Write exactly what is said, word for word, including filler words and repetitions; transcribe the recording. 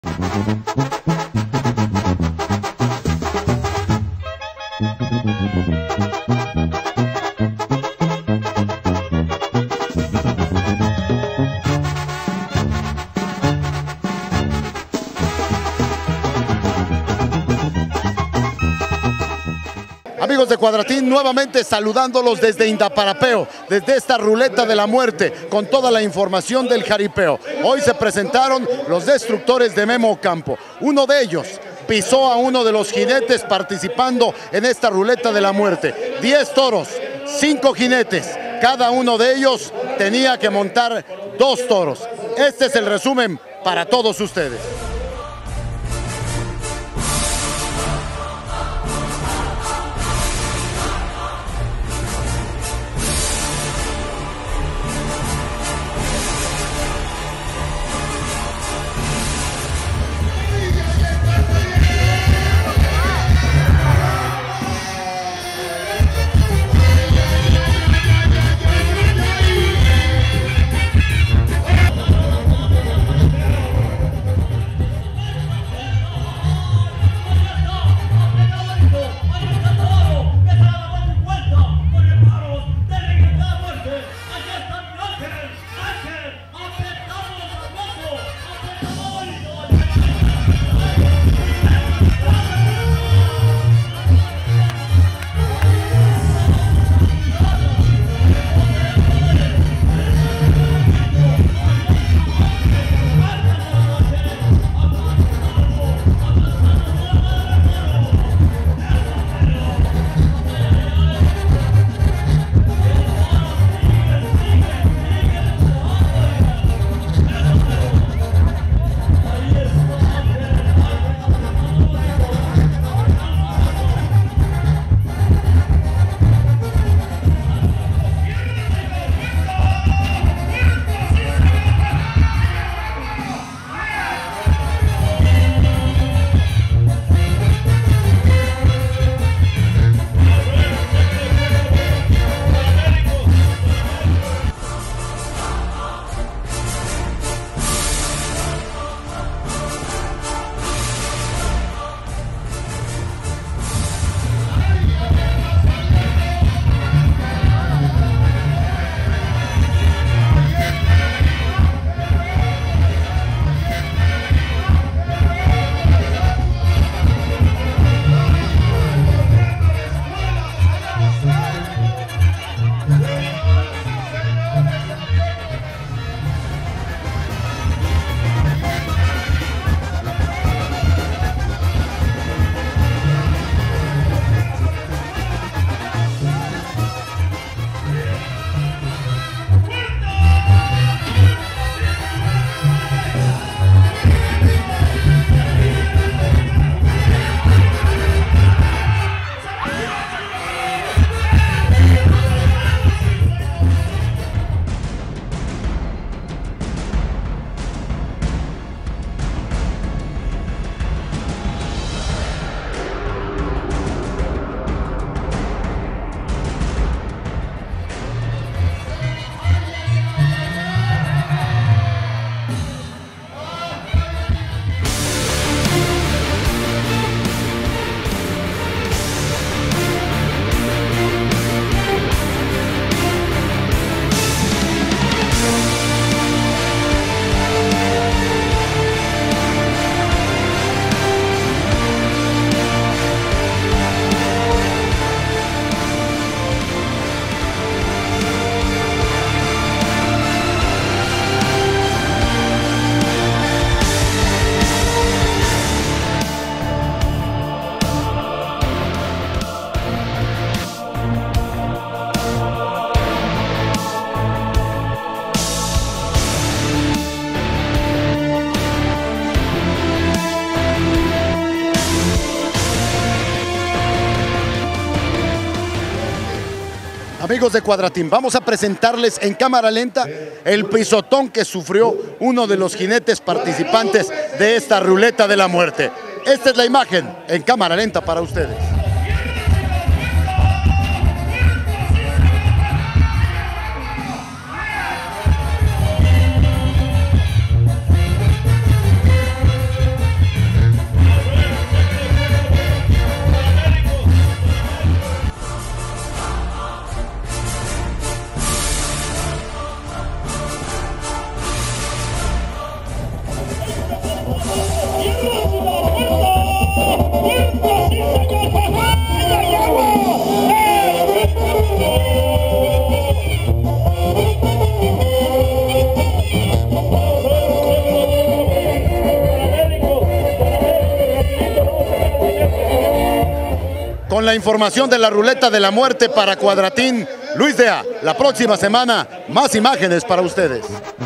Amigos de Cuadratín, nuevamente saludándolos desde Indaparapeo, desde esta ruleta de la muerte, con toda la información del jaripeo. Hoy se presentaron los destructores de Memo Ocampo. Uno de ellos pisó a uno de los jinetes participando en esta ruleta de la muerte. Diez toros, cinco jinetes, cada uno de ellos tenía que montar dos toros. Este es el resumen para todos ustedes. Amigos de Cuadratín, vamos a presentarles en cámara lenta el pisotón que sufrió uno de los jinetes participantes de esta ruleta de la muerte. Esta es la imagen en cámara lenta para ustedes. Con la información de la ruleta de la muerte para Cuadratín, Luis Dea, la próxima semana más imágenes para ustedes.